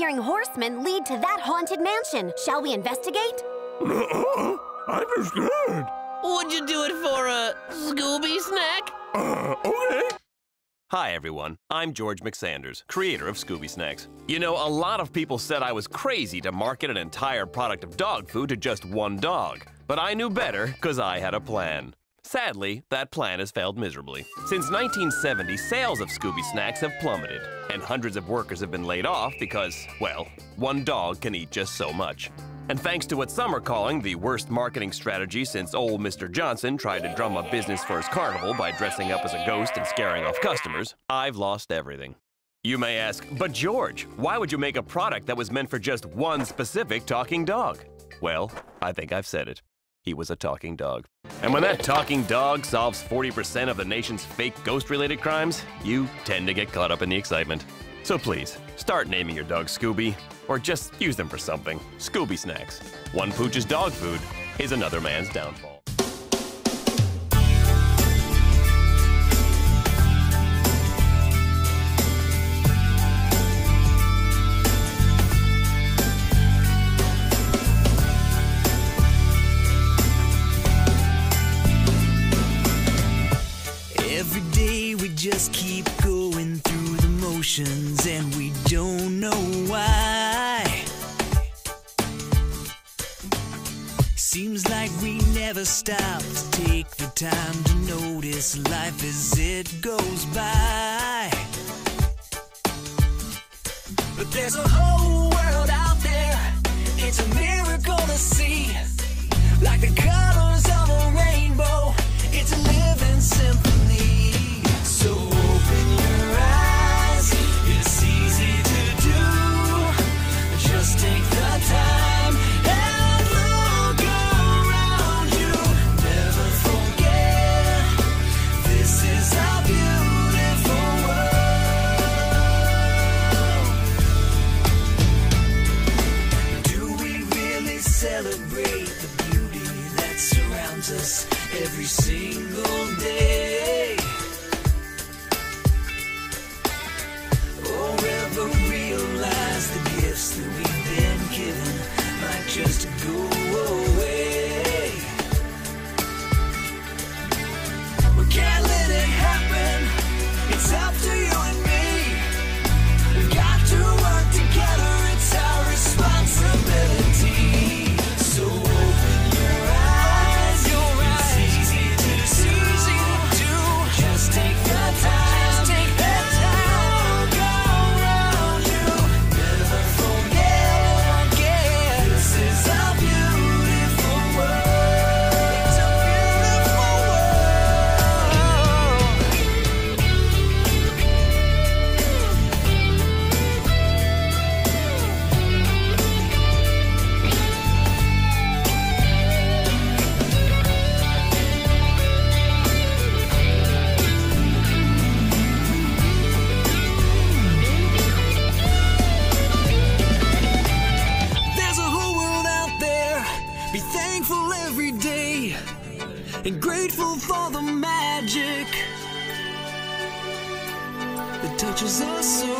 disappearing horsemen lead to that haunted mansion. Shall we investigate? I'm just scared. Would you do it for a Scooby snack? Okay. Hi everyone, I'm George McSanders, creator of Scooby Snacks. You know, a lot of people said I was crazy to market an entire product of dog food to just one dog. But I knew better, because I had a plan. Sadly, that plan has failed miserably. Since 1970, sales of Scooby Snacks have plummeted, and hundreds of workers have been laid off because, well, one dog can eat just so much. And thanks to what some are calling the worst marketing strategy since old Mr. Johnson tried to drum up business for his carnival by dressing up as a ghost and scaring off customers, I've lost everything. You may ask, but George, why would you make a product that was meant for just one specific talking dog? Well, I think I've said it. He was a talking dog. And when that talking dog solves 40% of the nation's fake ghost-related crimes, you tend to get caught up in the excitement. So please, start naming your dog Scooby, or just use them for something. Scooby Snacks. One pooch's dog food is another man's downfall. Every day we just keep going through the motions and we don't know why. Seems like we never stop to take the time to notice life as it goes by. But there's a whole world out there, it's a miracle to see. Like the colors of a rainbow, it's a living symphony. So open your eyes, it's easy to do. Just take the time and look around you. Never forget, this is our beautiful world. Do we really celebrate the beauty that surrounds us every single day? Or ever realize the gifts that we've been given might just go away? We can't let it happen, it's up to you and me. We've got to work together, it's our responsibility. So open your eyes, it's easy to do. Just take the time. Be thankful every day and grateful for the magic that touches us so